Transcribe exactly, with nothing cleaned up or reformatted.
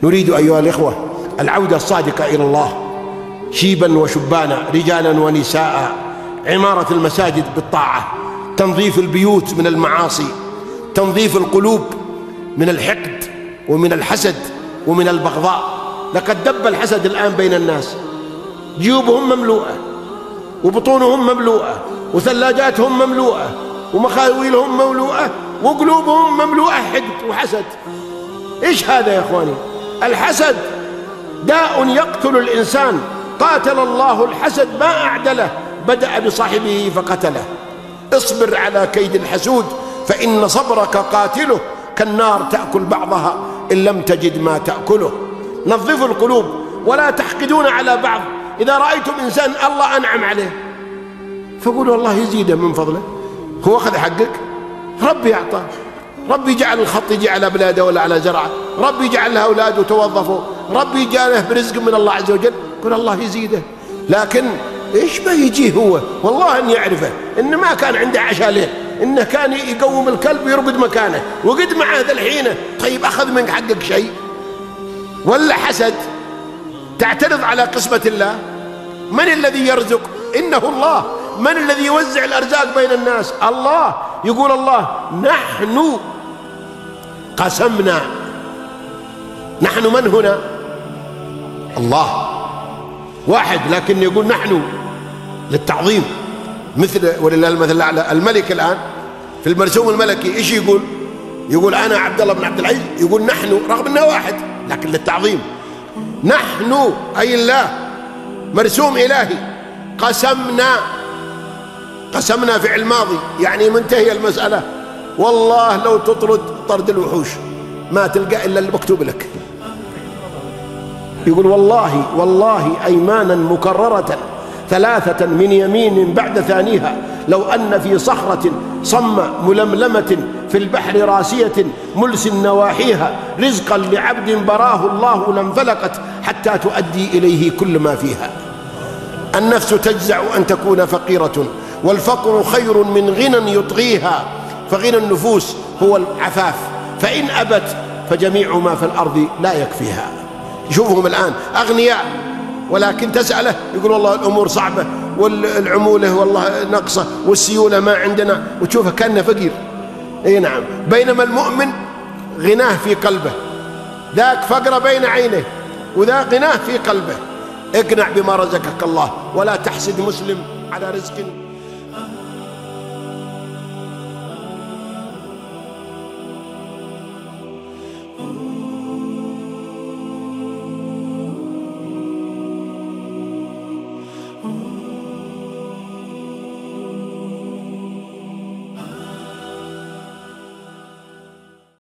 نريد أيها الإخوة العودة الصادقة إلى الله، شيبا وشبانا، رجالا ونساء، عمارة المساجد بالطاعة، تنظيف البيوت من المعاصي، تنظيف القلوب من الحقد ومن الحسد ومن البغضاء. لقد دب الحسد الآن بين الناس، جيوبهم مملوءة وبطونهم مملوءة وثلاجاتهم مملوءة ومخاويلهم مملوءة وقلوبهم مملوءة حقد وحسد. إيش هذا يا إخواني؟ الحسد داء يقتل الإنسان، قاتل الله الحسد ما أعدله، بدأ بصاحبه فقتله. اصبر على كيد الحسود فإن صبرك قاتله، كالنار تأكل بعضها إن لم تجد ما تأكله. نظفوا القلوب ولا تحقدون على بعض. إذا رأيتم إنسان الله أنعم عليه فقولوا الله يزيده من فضله، هو أخذ حقك، ربي أعطاه، ربي جعل الخط يجي على بلاده ولا على زرعه، ربي جعل لها أولاده وتوظفوا، ربي جعله برزق من الله عز وجل، قل الله يزيده. لكن إيش ما يجيه هو والله أن يعرفه إن ما كان عنده عشاء ليل، إنه كان يقوم الكلب ويرقد مكانه وقد معه ذا الحين. طيب أخذ منك حقك شيء؟ ولا حسد؟ تعترض على قسمة الله؟ من الذي يرزق؟ إنه الله. من الذي يوزع الأرزاق بين الناس؟ الله. يقول الله نحن قسمنا. نحن من هنا؟ الله واحد، لكن يقول نحن للتعظيم، مثل ولله المثل الأعلى. الملك الآن في المرسوم الملكي إيش يقول؟ يقول أنا عبد الله بن عبد العزيز، يقول نحن رغم أنه واحد لكن للتعظيم. نحن أي الله، مرسوم إلهي. قسمنا، قسمنا فعل ماضي يعني منتهي المسألة. والله لو تطرد طرد الوحوش ما تلقى إلا المكتوب لك. يقول والله والله أيمانا مكررة ثلاثة من يمين بعد ثانيها، لو أن في صخرة صم ململمة في البحر راسية ملس نواحيها رزقا لعبد براه الله لانفلقت حتى تؤدي إليه كل ما فيها. النفس تجزع أن تكون فقيرة، والفقر خير من غنى يطغيها، فغنى النفوس هو العفاف، فإن أبت فجميع ما في الأرض لا يكفيها. شوفهم الآن أغنياء ولكن تسأله يقول والله الأمور صعبة والعمولة والله نقصة والسيولة ما عندنا، وتشوفه كأنه فقير. اي نعم. بينما المؤمن غناه في قلبه، ذاك فقر بين عينه وذا غناه في قلبه. اقنع بما رزقك الله ولا تحسد مسلم على رزق